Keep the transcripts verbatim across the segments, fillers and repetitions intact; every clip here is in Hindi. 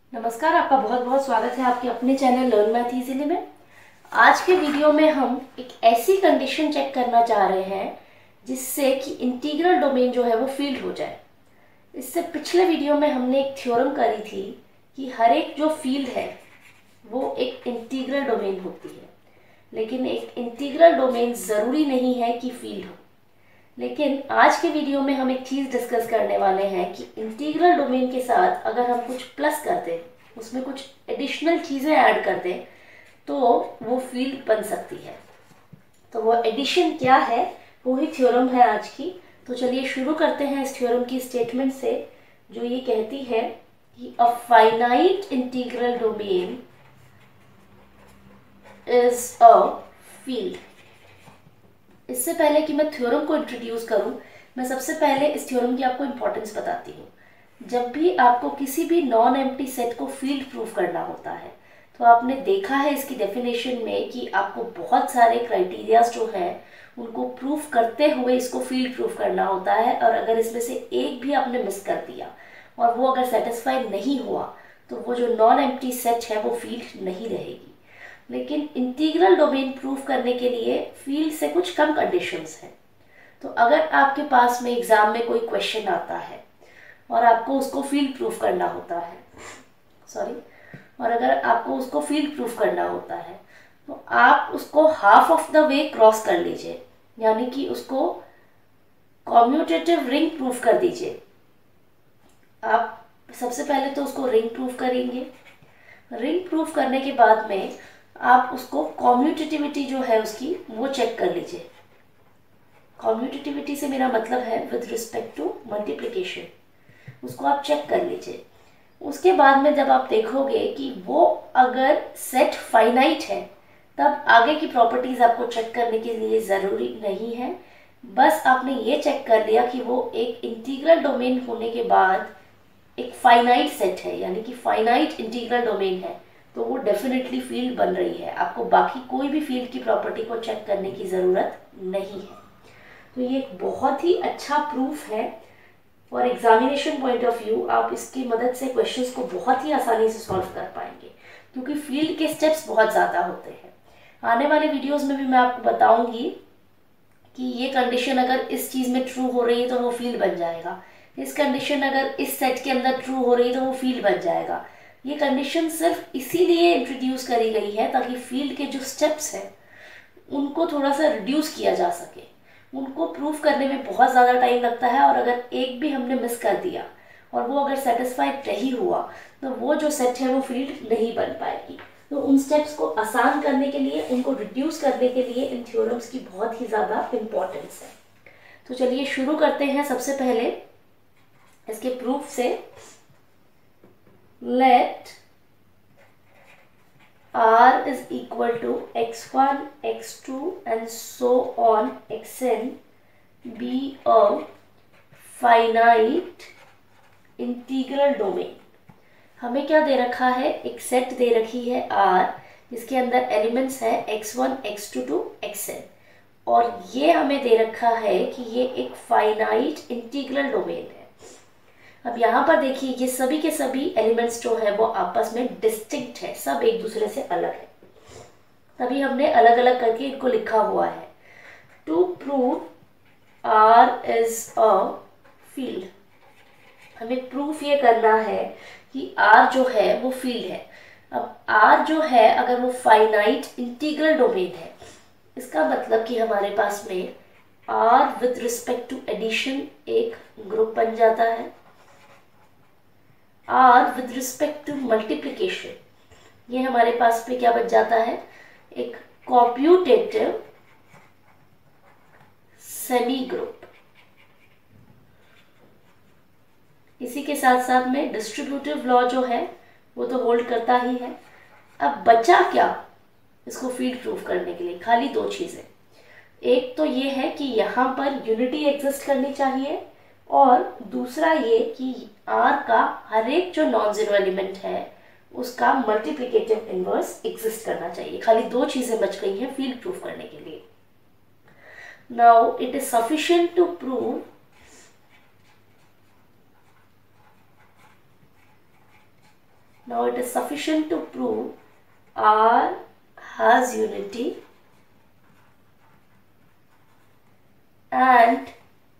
नमस्कार, आपका बहुत बहुत स्वागत है आपके अपने चैनल लर्न मैथ इजीली में। आज के वीडियो में हम एक ऐसी कंडीशन चेक करना चाह रहे हैं जिससे कि इंटीग्रल डोमेन जो है वो फील्ड हो जाए। इससे पिछले वीडियो में हमने एक थ्योरम करी थी कि हर एक जो फील्ड है वो एक इंटीग्रल डोमेन होती है, लेकिन एक इंटीग्रल डोमेन ज़रूरी नहीं है कि फील्ड हो। लेकिन आज के वीडियो में हम एक चीज़ डिस्कस करने वाले हैं कि इंटीग्रल डोमेन के साथ अगर हम कुछ प्लस कर दें, उसमें कुछ एडिशनल चीज़ें ऐड कर दें तो वो फील्ड बन सकती है। तो वो एडिशन क्या है, वो ही थ्योरम है आज की। तो चलिए शुरू करते हैं इस थ्योरम की स्टेटमेंट से, जो ये कहती है कि a finite integral domain is a field. इससे पहले कि मैं थ्योरम को इंट्रोड्यूस करूं, मैं सबसे पहले इस थ्योरम की आपको इंपॉर्टेंस बताती हूँ। जब भी आपको किसी भी नॉन एम्प्टी सेट को फील्ड प्रूफ करना होता है तो आपने देखा है इसकी डेफिनेशन में कि आपको बहुत सारे क्राइटेरियाज जो हैं उनको प्रूफ करते हुए इसको फील्ड प्रूफ करना होता है, और अगर इसमें से एक भी आपने मिस कर दिया और वो अगर सेटिस्फाई नहीं हुआ तो वो जो नॉन एम्प्टी सेट है वो फील्ड नहीं रहेगी। लेकिन इंटीग्रल डोमेन प्रूफ करने के लिए फील्ड से कुछ कम कंडीशंस हैं। तो अगर आपके पास में एग्जाम में कोई क्वेश्चन आता है और आपको उसको फील्ड प्रूफ करना होता है सॉरी और अगर आपको उसको फील्ड प्रूफ करना होता है तो आप उसको half of the way cross कर लीजिए, यानी कि उसको कॉम्यूटेटिव रिंग प्रूफ कर दीजिए। आप सबसे पहले तो उसको रिंग प्रूफ करेंगे। रिंग प्रूफ करने के बाद में आप उसको कॉम्यूटेटिविटी जो है उसकी वो चेक कर लीजिए। कॉम्यूटेटिविटी से मेरा मतलब है विद रिस्पेक्ट टू मल्टीप्लिकेशन, उसको आप चेक कर लीजिए। उसके बाद में जब आप देखोगे कि वो अगर सेट फाइनाइट है तब आगे की प्रॉपर्टीज आपको चेक करने के लिए ज़रूरी नहीं है। बस आपने ये चेक कर लिया कि वो एक इंटीग्रल डोमेन होने के बाद एक फाइनाइट सेट है, यानी कि फाइनाइट इंटीग्रल डोमेन है, तो वो डेफिनेटली फील्ड बन रही है। आपको बाकी कोई भी फील्ड की प्रॉपर्टी को चेक करने की ज़रूरत नहीं है। तो ये एक बहुत ही अच्छा प्रूफ है for examination point of view. आप इसकी मदद से क्वेश्चंस को बहुत ही आसानी से सॉल्व कर पाएंगे, क्योंकि फील्ड के स्टेप्स बहुत ज़्यादा होते हैं। आने वाले वीडियोस में भी मैं आपको बताऊंगी कि ये कंडीशन अगर इस चीज़ में ट्रू हो रही है तो वो फील्ड बन जाएगा, इस कंडीशन अगर इस सेट के अंदर ट्रू हो रही है तो वो फील्ड बन जाएगा। ये कंडीशन सिर्फ इसीलिए इंट्रोड्यूस करी गई है ताकि फील्ड के जो स्टेप्स हैं उनको थोड़ा सा रिड्यूस किया जा सके। उनको प्रूफ करने में बहुत ज़्यादा टाइम लगता है, और अगर एक भी हमने मिस कर दिया और वो अगर सेटिस्फाइड नहीं हुआ तो वो जो सेट है वो फील्ड नहीं बन पाएगी। तो उन स्टेप्स को आसान करने के लिए, उनको रिड्यूस करने के लिए इन थ्योरम्स की बहुत ही ज़्यादा इम्पोर्टेंस है। तो चलिए शुरू करते हैं सबसे पहले इसके प्रूफ से। Let R is equal to x one, x two and so on xn be a finite integral domain। हमें क्या दे रखा है, एक सेट दे रखी है R, जिसके अंदर एलिमेंट्स है x one, x two to xn, और ये हमें दे रखा है कि ये एक फाइनाइट इंटीग्रल डोमेन है। अब यहाँ पर देखिए ये सभी के सभी एलिमेंट्स जो है वो आपस में डिस्टिंक्ट है, सब एक दूसरे से अलग है, तभी हमने अलग अलग करके इनको लिखा हुआ है। To prove R is a field, हमें प्रूफ ये करना है कि R जो है वो फील्ड है। अब R जो है अगर वो फाइनाइट इंटीग्रल डोमेन है, इसका मतलब कि हमारे पास में R with respect to addition एक ग्रुप बन जाता है, R with respect to multiplication ये हमारे पास पे क्या बच जाता है, एक कॉम्प्यूटेटिव सेमी ग्रुप। इसी के साथ साथ में डिस्ट्रीब्यूटिव लॉ जो है वो तो होल्ड करता ही है। अब बचा क्या इसको फील्ड प्रूफ करने के लिए, खाली दो चीज़ें। एक तो ये है कि यहाँ पर यूनिटी एग्जिस्ट करनी चाहिए, और दूसरा ये कि R का हर एक जो नॉन जीरो एलिमेंट है उसका मल्टीप्लिकेटिव इनवर्स एग्जिस्ट करना चाहिए। खाली दो चीज़ें बच गई हैं फील्ड प्रूफ करने के लिए। Now it is sufficient to prove Now it is sufficient to prove R has unity and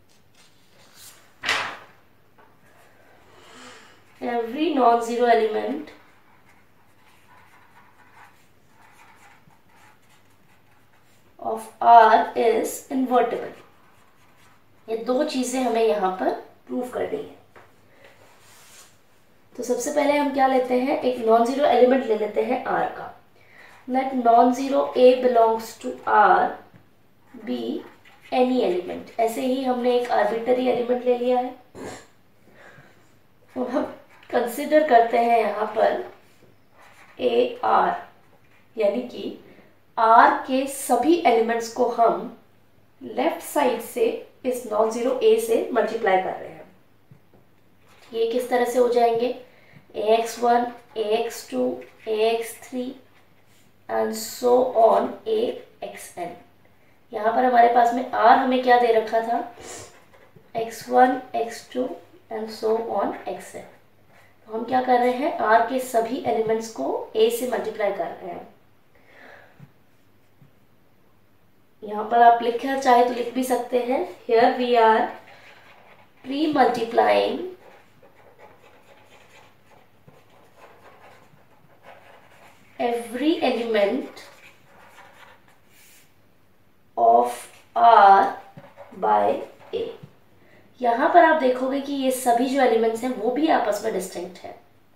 every non-zero element of R is invertible. ये दो चीजें हमें यहाँ पर प्रूव करनी है. तो सबसे पहले हम क्या लेते हैं, एक नॉन जीरो एलिमेंट ले लेते हैं R का. Let non zero A belongs to R be any element. ऐसे ही हमने एक आर्बिटरी एलिमेंट ले लिया है. तो हम कंसिडर करते हैं यहाँ पर ए आर, यानी कि R के सभी एलिमेंट्स को हम लेफ्ट साइड से इस नॉन जीरो A से मल्टीप्लाई कर रहे हैं. ये किस तरह से हो जाएंगे, a x one, a x two, a x three and so on a x n. यहाँ पर हमारे पास में R हमें क्या दे रखा था, x one, x two and so on x n. तो हम क्या कर रहे हैं, R के सभी एलिमेंट्स को A से मल्टीप्लाई कर रहे हैं. यहाँ पर आप लिखना चाहे तो लिख भी सकते हैं, here we are pre multiplying every element of R by A. यहाँ पर आप देखोगे कि ये सभी जो एलिमेंट्स हैं वो भी आपस में डिस्टिंक्ट है.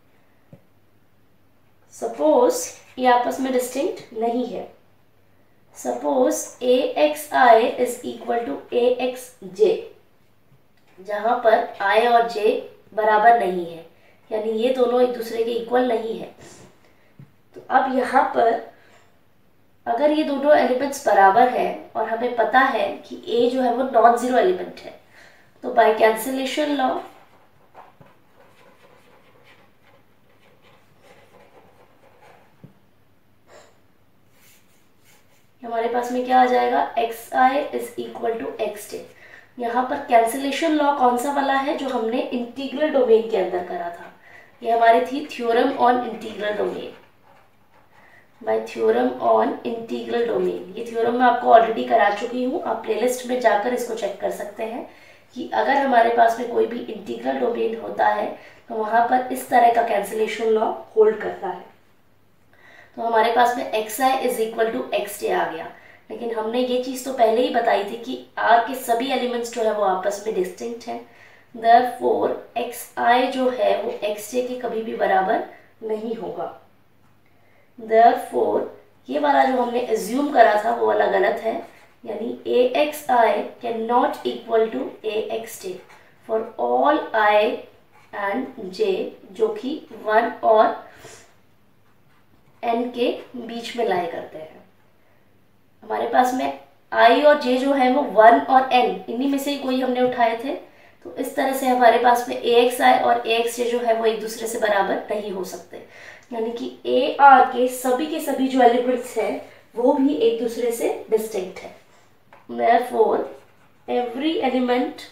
सपोज ये आपस में डिस्टिंक्ट नहीं है. Suppose a x i is equal to a x j, जहाँ पर I और J बराबर नहीं है, यानी ये दोनों एक दूसरे के इक्वल नहीं है. तो अब यहाँ पर अगर ये दोनों एलिमेंट्स बराबर हैं और हमें पता है कि A जो है वो नॉन जीरो एलिमेंट है, तो बाय कैंसिलेशन लॉ हमारे पास में क्या आ जाएगा, x i is equal to x j. यहाँ पर कैंसिलेशन लॉ कौन सा वाला है, जो हमने इंटीग्रल डोमेन के अंदर करा था. ये हमारी थी theorem on integral domain. By theorem on integral domain, ये थ्योरम मैं आपको ऑलरेडी करा चुकी हूँ. आप प्लेलिस्ट में जाकर इसको चेक कर सकते हैं कि अगर हमारे पास में कोई भी इंटीग्रल डोमेन होता है तो वहाँ पर इस तरह का कैंसिलेशन लॉ होल्ड करता है. तो हमारे पास में x i is equal to x j आ गया. लेकिन हमने ये चीज़ तो पहले ही बताई थी कि R के सभी एलिमेंट्स जो है वो आपस में डिस्टिंक्ट हैं. देयरफॉर एक्स आई जो है वो एक्स जे के कभी भी बराबर नहीं होगा. Therefore, ये वाला जो हमने एज्यूम करा था वो वाला गलत है, यानी a x i can not equal to a x j for all i and j, जो कि वन और एन के बीच में लाई करते हैं. हमारे पास में आई और जे जो है वो वन और एन इन्हीं में से ही कोई हमने उठाए थे. तो इस तरह से हमारे पास में ए एक्स आई और ए एक्स जे जो है वो एक दूसरे से बराबर नहीं हो सकते, यानी कि ए आर के सभी के सभी जो एलिमेंट्स हैं वो भी एक दूसरे से डिस्टिंक्ट है. Therefore, every element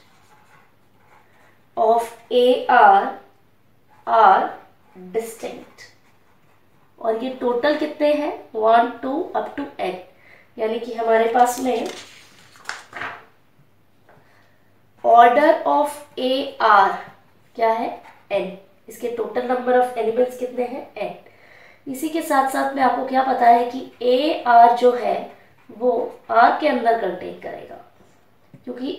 of A R are distinct. और ये टोटल कितने हैं, one two up to n, यानी कि हमारे पास में ऑर्डर ऑफ ए आर क्या है, एन. इसके टोटल नंबर ऑफ एलिमेंट्स कितने हैं, एन. इसी के साथ साथ में आपको क्या पता है कि ए आर जो है वो आर के अंदर कंटेन करेगा, क्योंकि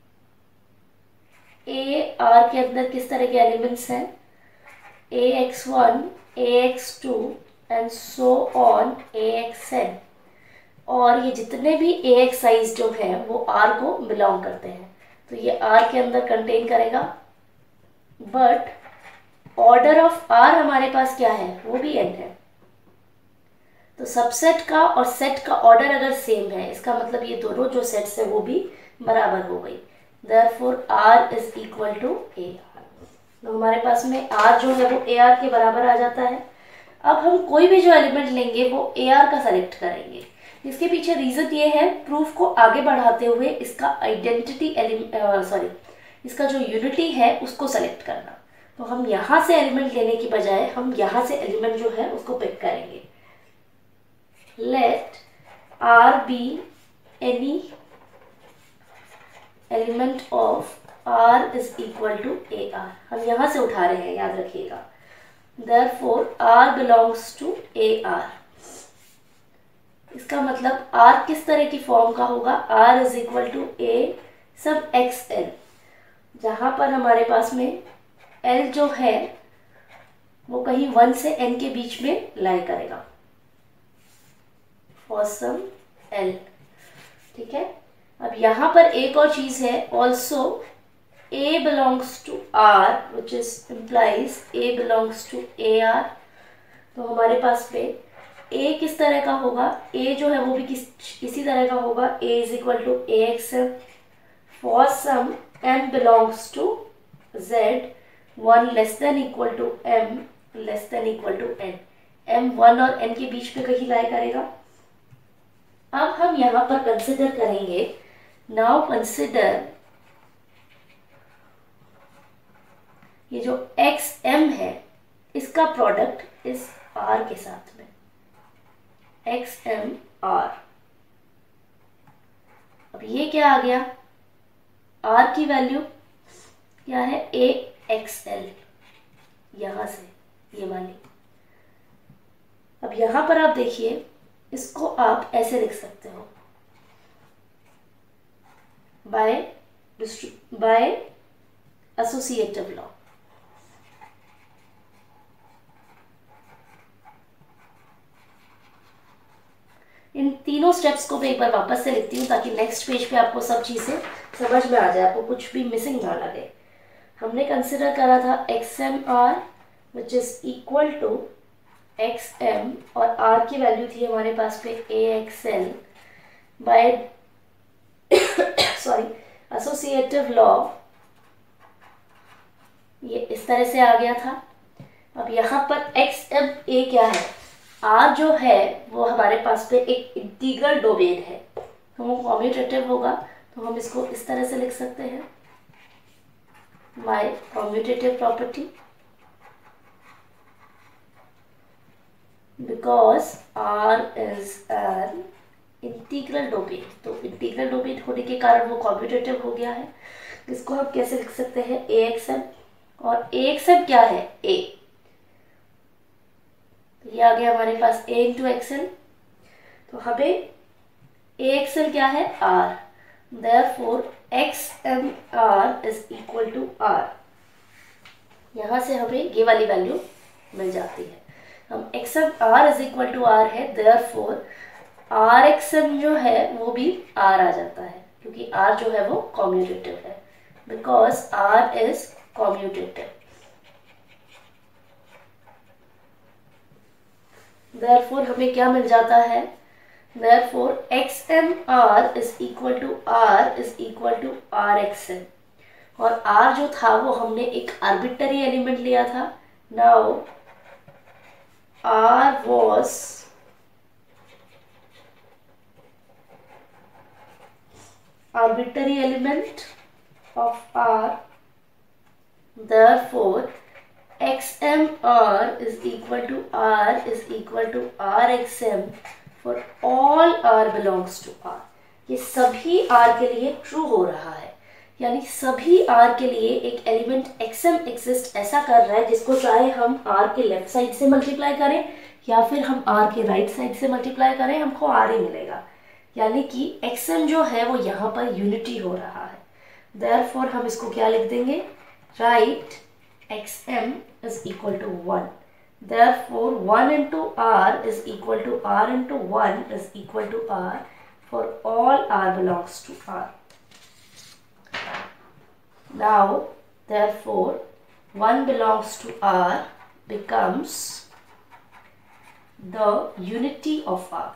ए आर के अंदर किस तरह के एलिमेंट्स हैं, a x one, a x two and so on a x n. और ये जितने भी ए एक्स आईज जो हैं वो आर को बिलोंग करते हैं, तो ये आर के अंदर कंटेन करेगा. बट ऑर्डर ऑफ आर हमारे पास क्या है, वो भी एन है. तो सबसेट का और सेट का ऑर्डर अगर सेम है, इसका मतलब ये दोनों जो सेट्स हैं वो भी बराबर हो गई. Therefore R is equal to a R. तो हमारे पास में आर जो है वो ए आर के बराबर आ जाता है. अब हम कोई भी जो एलिमेंट लेंगे वो ए आर का सेलेक्ट करेंगे. इसके पीछे रीजन ये है, प्रूफ को आगे बढ़ाते हुए इसका आइडेंटिटी सॉरी इसका जो यूनिटी है उसको सेलेक्ट करना. तो हम यहाँ से एलिमेंट लेने की बजाय हम यहाँ से एलिमेंट जो है उसको पिक करेंगे। Let R be any element of R is equal to a R. हम यहाँ से उठा रहे हैं, याद रखिएगा। Therefore R belongs to A R। इसका मतलब R किस तरह की फॉर्म का होगा? R is equal to a sub x L, जहाँ पर हमारे पास में L जो है वो कहीं वन से n के बीच में लाई करेगा, फॉर सम L। ठीक है। अब यहाँ पर एक और चीज है, also A belongs to R, which is implies A belongs to A R। तो हमारे पास पे A किस तरह का होगा? A जो है वो भी किस इसी तरह का होगा, A is equal to A X M for some M belongs to Z, one less than equal to M less than equal to N। M one और N के बीच में कहीं लाई करेगा। अब हम यहाँ पर कंसिडर करेंगे, नाउ कंसिडर ये जो एक्स एम है इसका प्रोडक्ट इस आर के साथ में, एक्स एम आर। अब ये क्या आ गया? आर की वैल्यू क्या है? ए एक्स एल, यहां से ये वाली। अब यहां पर आप देखिए, इसको आप ऐसे लिख सकते हो, बाय बाय एसोसिएटिव लॉ। इन तीनों स्टेप्स को मैं एक बार वापस से लिखती हूँ ताकि नेक्स्ट पेज पे आपको सब चीज़ें समझ में आ जाए, आपको कुछ भी मिसिंग ना लगे। हमने कंसिडर करा था x m R which is equal to x m, और आर की वैल्यू थी हमारे पास पे a x l by sorry associative law. ये इस तरह से आ गया था। अब यहाँ पर एक्स एम ए क्या है? आर जो है वो हमारे पास पे एक इंटीग्रल डोमेन है, तो वो कॉम्यूटेटिव होगा, तो हम इसको इस तरह से लिख सकते हैं, by commutative property, because R is an integral domain. तो इंटीग्रल डोमेन होने के कारण वो कॉम्यूटेटिव हो गया है। इसको हम कैसे लिख सकते हैं? ए एक्स एम, और ए एक्स एम क्या है? ए। ये आ गया हमारे पास a इंटू एक्सएल। तो हमें ए एक्सएल क्या है? r। Therefore x m R is equal to r। यहाँ से हमें ये वाली वैल्यू मिल जाती है। हम x m R is equal to r है, देयरफॉर आर एक्स एम जो है वो भी r आ जाता है, क्योंकि r जो है वो कॉम्यूटेटिव है, because r is commutative. Therefore हमें क्या मिल जाता है? Therefore x m R is equal to R is equal to R x m, और R जो था वो हमने एक आर्बिट्ररी एलिमेंट लिया था। Now R was arbitrary element of R, therefore x m R is equal to R is equal to R x m for all R belongs to R। ये सभी R के लिए ट्रू हो रहा है, यानी सभी R के लिए एक एलिमेंट एक्स एम एग्जिस्ट ऐसा कर रहा है जिसको चाहे हम R के लेफ्ट साइड से मल्टीप्लाई करें या फिर हम R के राइट साइड से मल्टीप्लाई करें, हमको R ही मिलेगा। यानी कि एक्स एम जो है वो यहाँ पर यूनिटी हो रहा है। देयरफॉर हम इसको क्या लिख देंगे? Right x m is equal to one. Therefore one into R is equal to R into one is equal to R for all R belongs to R. Now therefore one belongs to R becomes the unity of R।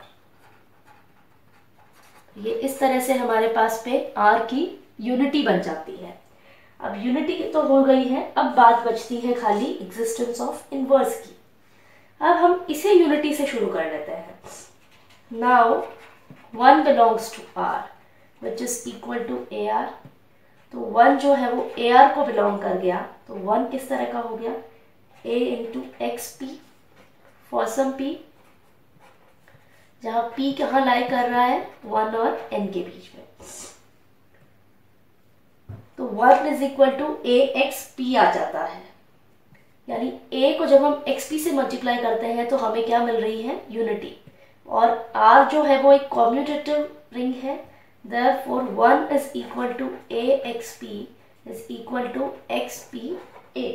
ये इस तरह से हमारे पास पे R की यूनिटी बन जाती है। अब यूनिटी तो हो गई है, अब बात बचती है खाली एग्जिस्टेंस ऑफ इनवर्स की। अब हम इसे यूनिटी से शुरू कर लेते हैं। Now one belongs to R which is equal to a R, तो वन जो है वो ए आर को बिलोंग कर गया, तो वन किस तरह का हो गया, a into x p for some p, जहाँ पी कहाँ लाई कर रहा है, वन और एन के बीच में। तो one is equal to a x p आ जाता है, यानी ए को जब हम एक्स पी से मल्टीप्लाई करते हैं तो हमें क्या मिल रही है, यूनिटी। और आर जो है वो एक कॉम्यूटेटिव रिंग है, therefore one is equal to a x p is equal to x p a।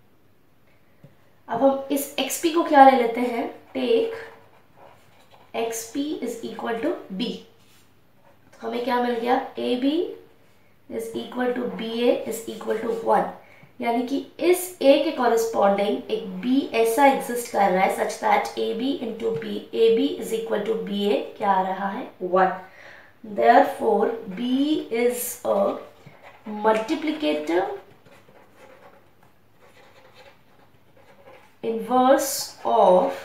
अब हम इस x p को क्या ले लेते हैं, take x p is equal to b, तो हमें क्या मिल गया, a b is equal to b a is equal to one, यानी कि इस a के कॉरेस्पॉन्डिंग एक b ऐसा एग्जिस्ट कर रहा है such that a b into b, a b is equal to b a क्या आ रहा है, one. Therefore, B is a multiplicative inverse of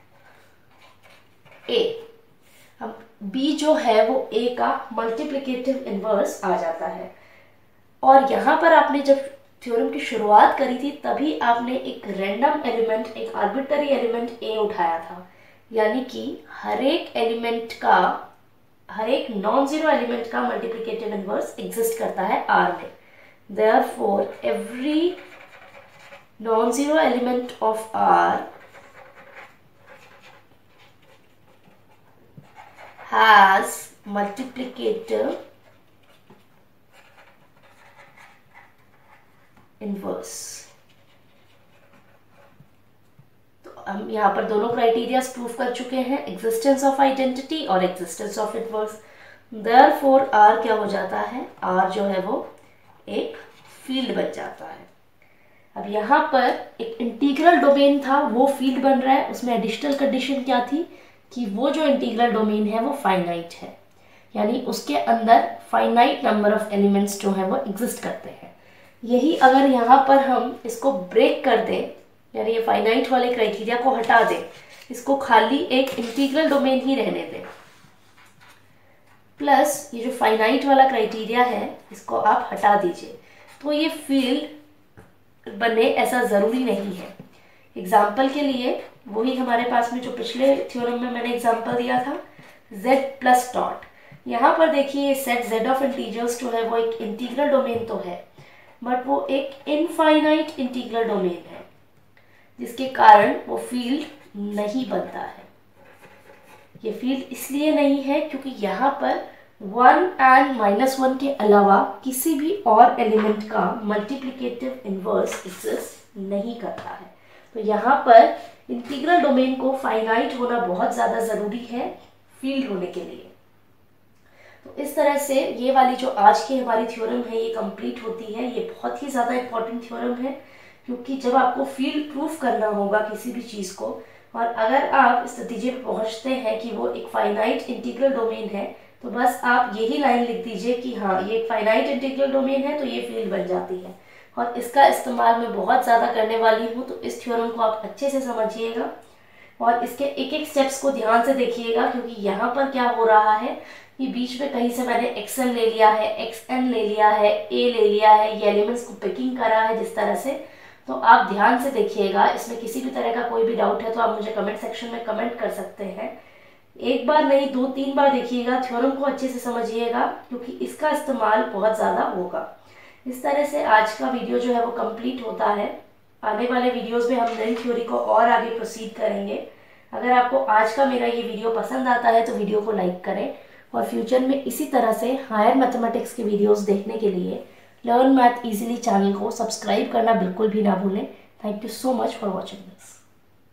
A। अब B जो है वो A का मल्टीप्लिकेटिव इन्वर्स आ जाता है। और यहाँ पर आपने जब थ्योरम की शुरुआत करी थी तभी आपने एक रैंडम एलिमेंट, एक आर्बिट्ररी एलिमेंट A उठाया था, यानी कि हर एक एलिमेंट का, हर एक नॉन जीरो एलिमेंट का मल्टीप्लिकेटिव इनवर्स एग्जिस्ट करता है R में। Therefore, every non zero element of R has multiplicative inverse. तो हम यहाँ पर दोनों क्राइटेरिया प्रूफ कर चुके हैं, एग्जिस्टेंस ऑफ आइडेंटिटी और existence of inverse. Therefore R क्या हो जाता है, आर जो है वो एक फील्ड बन जाता है। अब यहाँ पर एक इंटीग्रल डोमेन था, वो फील्ड बन रहा है, उसमें एडिशनल कंडीशन क्या थी कि वो जो इंटीग्रल डोमेन है वो फाइनाइट है, यानी उसके अंदर फाइनाइट नंबर ऑफ एलिमेंट्स जो है वो एग्जिस्ट करते हैं। यही अगर यहाँ पर हम इसको ब्रेक कर दें, यानी ये फाइनाइट वाले क्राइटेरिया को हटा दें, इसको खाली एक इंटीग्रल डोमेन ही रहने दें, प्लस ये जो फाइनाइट वाला क्राइटेरिया है इसको आप हटा दीजिए, तो ये फील्ड बने ऐसा ज़रूरी नहीं है। एग्जाम्पल के लिए वही हमारे पास में जो पिछले थ्योरम में मैंने एग्जाम्पल दिया था, z प्लस डॉट, यहाँ पर देखिए सेट z ऑफ इंटीजर्स जो है वो एक इंटीग्रल डोमेन तो है, बट वो एक इनफाइनाइट इंटीग्रल डोमेन है, जिसके कारण वो फील्ड नहीं बनता है। ये फील्ड इसलिए नहीं है क्योंकि यहाँ पर वन एंड माइनस वन के अलावा किसी भी और एलिमेंट का मल्टीप्लिकेटिव इनवर्स एग्जिस्ट नहीं करता है। तो यहाँ पर इंटीग्रल डोमेन को फाइनाइट होना बहुत ज़्यादा ज़रूरी है फील्ड होने के लिए। तो इस तरह से ये वाली जो आज की हमारी थ्योरम है ये कंप्लीट होती है। ये बहुत ही ज़्यादा इंपॉर्टेंट थ्योरम है, क्योंकि जब आपको फील्ड प्रूफ करना होगा किसी भी चीज़ को, और अगर आप इस नतीजे पर पहुंचते हैं कि वो एक फाइनाइट इंटीग्रल डोमेन है, तो बस आप यही लाइन लिख दीजिए कि हाँ ये एक फाइनाइट इंटीग्रल डोमेन है, तो ये फील्ड बन जाती है। और इसका इस्तेमाल मैं बहुत ज़्यादा करने वाली हूँ, तो इस थ्योरम को आप अच्छे से समझिएगा और इसके एक एक स्टेप्स को ध्यान से देखिएगा, क्योंकि यहाँ पर क्या हो रहा है कि बीच में कहीं से मैंने एक्स एन ले लिया है, एक्स एन ले लिया है, ए ले लिया है, ये एलिमेंट्स को पिकिंग करा है जिस तरह से। तो आप ध्यान से देखिएगा, इसमें किसी भी तरह का कोई भी डाउट है तो आप मुझे कमेंट सेक्शन में कमेंट कर सकते हैं। एक बार नहीं दो तीन बार देखिएगा, थ्योरम को अच्छे से समझिएगा, क्योंकि इसका इस्तेमाल बहुत ज़्यादा होगा। इस तरह से आज का वीडियो जो है वो कंप्लीट होता है। आने वाले वीडियोस में हम नई थ्योरी को और आगे प्रोसीड करेंगे। अगर आपको आज का मेरा ये वीडियो पसंद आता है तो वीडियो को लाइक करें, और फ्यूचर में इसी तरह से हायर मैथमेटिक्स के वीडियोस देखने के लिए लर्न मैथ इजीली चैनल को सब्सक्राइब करना बिल्कुल भी ना भूलें। Thank you so much for watching this.